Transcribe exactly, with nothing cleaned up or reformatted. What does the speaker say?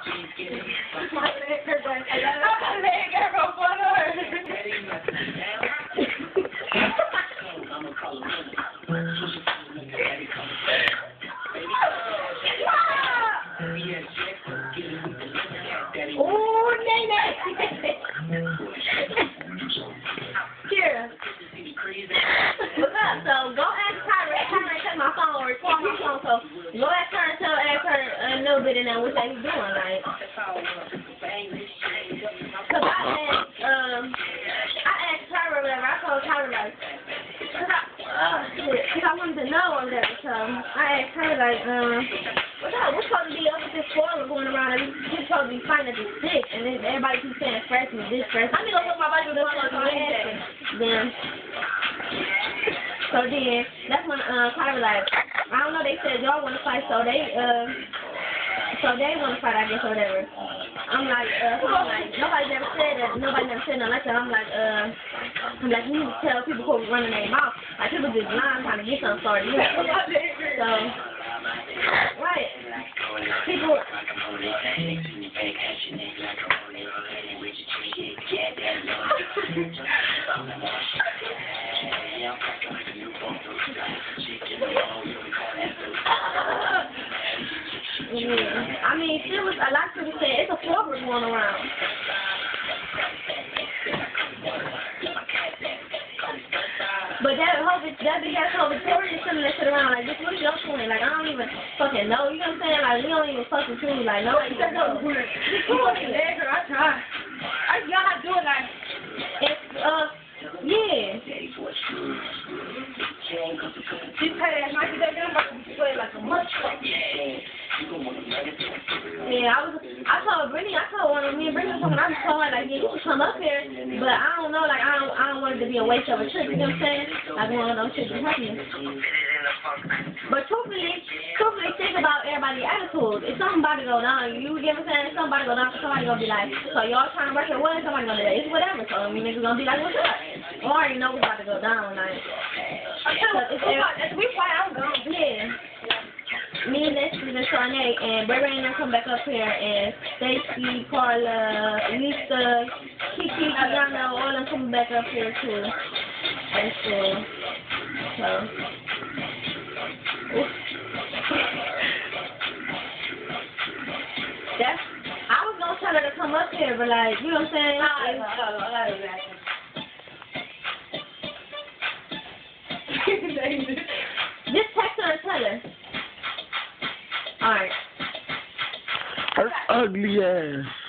My leg hurt, but I got my leg hurt from fun. Oh, Nene! Here. What's up? So go ask Charnae. Charnae took my phone or record my phone. So go ask her and tell ask her a little bit and then what they be doing, like. Cause I asked, um, I asked Charnae or whatever. I told Charnae like, cause I, uh, cause I wanted to know or whatever. So I asked her like, um, what's up? What's supposed to be up with this spoiler going around? And we're supposed to be fighting at this stick, and then everybody keeps saying freshman, this freshman. I need to go put my body with this one. Then. So then, that's when uh, Kyra was like, I don't know, they said y'all want to fight, so they, uh, so they want to fight, I guess, or whatever. I'm like, uh, so I'm like, nobody never said that, nobody never said nothing like that. I'm like, uh, I'm like, you need to tell people who are running their mouth. Like, people just lying trying to get something started. You have to, so, right. People, yeah. I mean, there was a lot of people saying it's a forward going around. But that whole that big ass whole Victoria sending that shit around like, this what's your point? Like, I don't even fucking know. You know what I'm saying? Like, we don't even fucking see. Like, nobody even knows. It's fucking egg, I try. I y'all not doing that. It's uh yeah. She paid that Mikey that gun about to play like a much. Yeah, I was, I told Brittany, I told one of me and Brittany was talking, I was told her, like, yeah, you can come up here, but I don't know, like, I don't, I don't want it to be a waste of a trip, you know what I'm saying? Like, one of those trips is happening. But truthfully, truthfully, think about everybody's attitude. If something about to go down, you get what I'm saying? If somebody go down, somebody gonna be like, so y'all trying to work at what? Somebody gonna be like, it's whatever, so I mean, niggas gonna be like, what's up? I already know what's about to go down, like. If we fight, I'm gone. Yeah. Me and Lexus and Charnae and Bray and I come back up here, and Stacy, Carla, Lisa, Kiki, Ayana, all of them come back up here too. And so, so. That's, I was gonna tell her to come up here, but like, you know what I'm saying? I know, I know, just text her and tell her. Alright. Her ugly ass.